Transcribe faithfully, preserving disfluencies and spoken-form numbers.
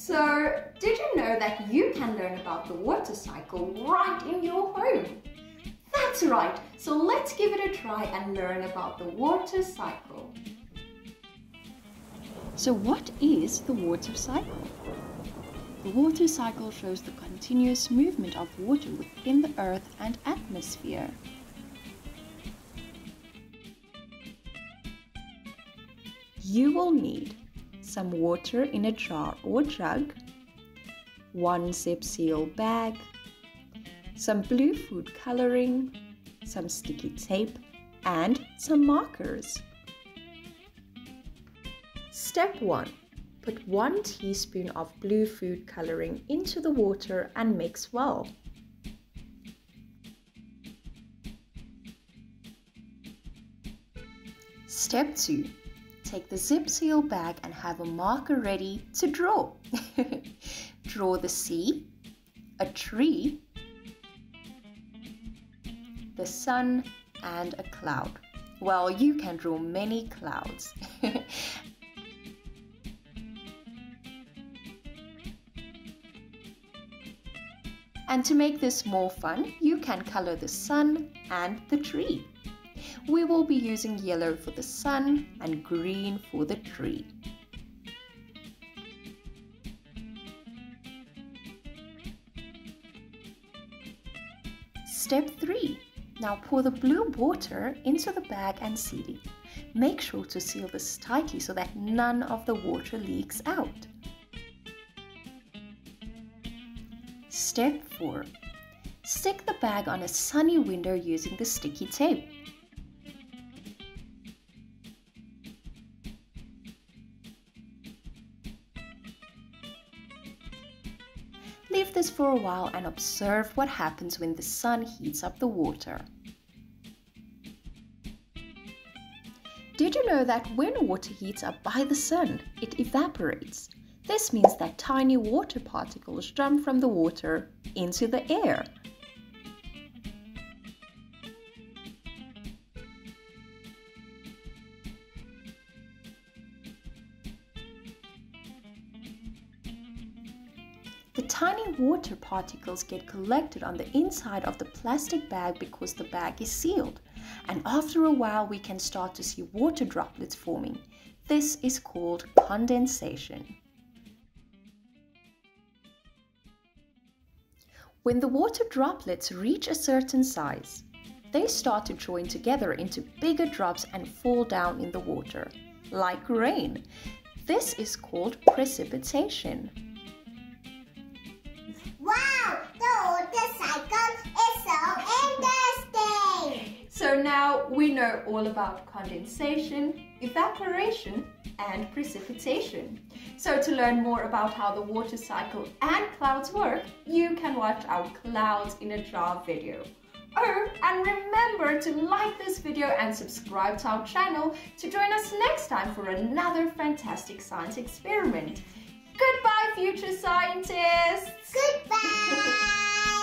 So, did you know that you can learn about the water cycle right in your home? That's right, so let's give it a try and learn about the water cycle. So what is the water cycle? The water cycle shows the continuous movement of water within the earth and atmosphere. You will need some water in a jar or jug, one zip seal bag, some blue food coloring, some sticky tape, and some markers. Step one. Put one teaspoon of blue food coloring into the water and mix well. Step two. Take the zip seal bag and have a marker ready to draw. Draw the sea, a tree, the sun, and a cloud. Well, you can draw many clouds. And to make this more fun, you can color the sun and the tree. We will be using yellow for the sun and green for the tree. Step three. Now pour the blue water into the bag and seal it. Make sure to seal this tightly so that none of the water leaks out. Step four. Stick the bag on a sunny window using the sticky tape. Leave this for a while and observe what happens when the sun heats up the water. Did you know that when water heats up by the sun, it evaporates? This means that tiny water particles jump from the water into the air. The tiny water particles get collected on the inside of the plastic bag because the bag is sealed. And after a while we can start to see water droplets forming. This is called condensation. When the water droplets reach a certain size, they start to join together into bigger drops and fall down in the water, like rain. This is called precipitation. Wow, the water cycle is so interesting! So now we know all about condensation, evaporation, and precipitation. So to learn more about how the water cycle and clouds work, you can watch our Clouds in a Jar video. Oh, and remember to like this video and subscribe to our channel to join us next time for another fantastic science experiment. Goodbye, future scientists! Goodbye!